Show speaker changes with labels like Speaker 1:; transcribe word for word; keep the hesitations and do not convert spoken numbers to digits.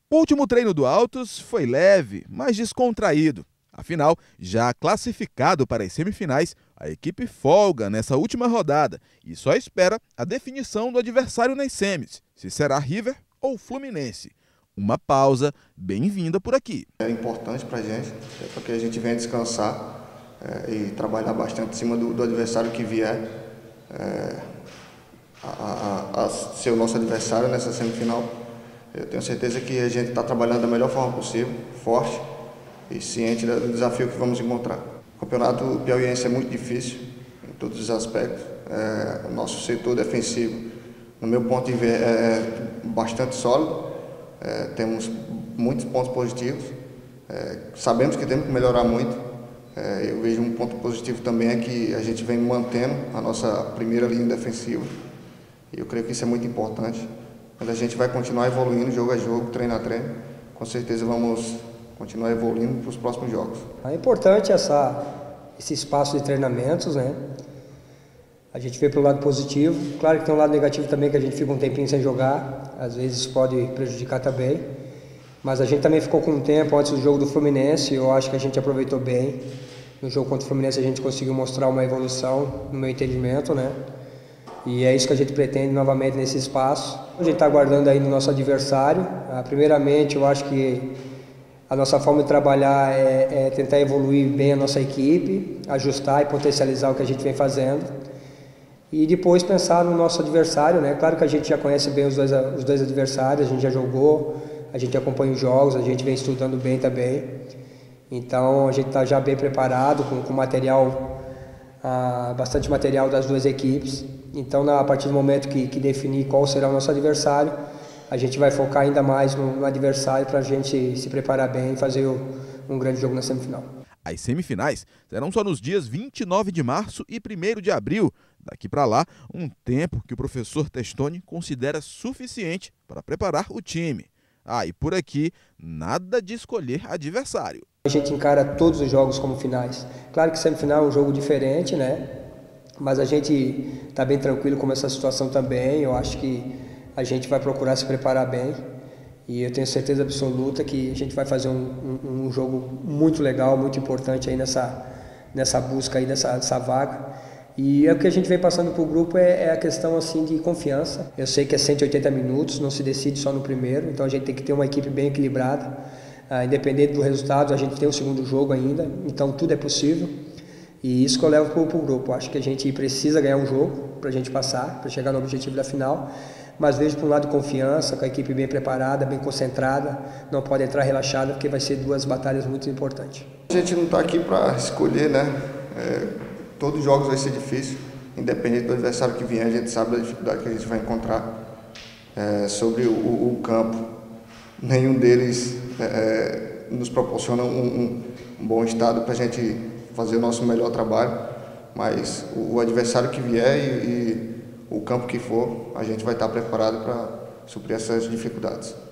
Speaker 1: O último treino do Altos foi leve, mas descontraído. Afinal, já classificado para as semifinais, a equipe folga nessa última rodada e só espera a definição do adversário nas semis, se será River ou Fluminense. Uma pausa bem-vinda por aqui.
Speaker 2: É importante para a gente, é porque a gente venha descansar é, e trabalhar bastante em cima do, do adversário que vier é, a, a, a ser o nosso adversário nessa semifinal. Eu tenho certeza que a gente está trabalhando da melhor forma possível, forte e ciente do desafio que vamos encontrar. O campeonato piauiense é muito difícil em todos os aspectos. É, o nosso setor defensivo, no meu ponto de ver, é bastante sólido. É, temos muitos pontos positivos. É, sabemos que temos que melhorar muito. É, eu vejo um ponto positivo também é que a gente vem mantendo a nossa primeira linha defensiva. E eu creio que isso é muito importante. Mas a gente vai continuar evoluindo jogo a jogo, treino a treino. Com certeza vamos continuar evoluindo para os próximos jogos.
Speaker 3: É importante essa, esse espaço de treinamentos, né? A gente vê pelo lado positivo. Claro que tem um lado negativo também, que a gente fica um tempinho sem jogar. Às vezes pode prejudicar também. Mas a gente também ficou com um tempo antes do jogo do Fluminense. Eu acho que a gente aproveitou bem. No jogo contra o Fluminense a gente conseguiu mostrar uma evolução, no meu entendimento, né? E é isso que a gente pretende novamente nesse espaço. A gente está aguardando aí no nosso adversário. Ah, primeiramente, eu acho que a nossa forma de trabalhar é, é tentar evoluir bem a nossa equipe, ajustar e potencializar o que a gente vem fazendo. E depois pensar no nosso adversário, né? Claro que a gente já conhece bem os dois, os dois adversários, a gente já jogou, a gente acompanha os jogos, a gente vem estudando bem também. Então a gente está já bem preparado, com, com material, ah, bastante material das duas equipes. Então, a partir do momento que, que definir qual será o nosso adversário, a gente vai focar ainda mais no, no adversário para a gente se preparar bem e fazer o, um grande jogo na semifinal.
Speaker 1: As semifinais serão só nos dias vinte e nove de março e primeiro de abril. Daqui para lá, um tempo que o professor Testoni considera suficiente para preparar o time. Ah, e por aqui, nada de escolher adversário.
Speaker 3: A gente encara todos os jogos como finais. Claro que semifinal é um jogo diferente, né? Mas a gente está bem tranquilo com essa situação também. Eu acho que a gente vai procurar se preparar bem. E eu tenho certeza absoluta que a gente vai fazer um, um, um jogo muito legal, muito importante aí nessa, nessa busca aí dessa, dessa vaga. E é o que a gente vem passando para o grupo é, é a questão assim de confiança. Eu sei que é cento e oitenta minutos, não se decide só no primeiro. Então a gente tem que ter uma equipe bem equilibrada. Ah, independente do resultado, a gente tem o segundo jogo ainda. Então tudo é possível. E isso que eu levo para o grupo. Acho que a gente precisa ganhar um jogo para a gente passar, para chegar no objetivo da final. Mas vejo por um lado confiança, com a equipe bem preparada, bem concentrada. Não pode entrar relaxada, porque vai ser duas batalhas muito importantes.
Speaker 2: A gente não está aqui para escolher, né? É, todos os jogos vai ser difícil. Independente do adversário que vier, a gente sabe da dificuldade que a gente vai encontrar é, sobre o, o, o campo. Nenhum deles é, nos proporciona um, um, um bom estado para a gente fazer o nosso melhor trabalho, mas o, o adversário que vier e, e o campo que for, a gente vai estar preparado para suprir essas dificuldades.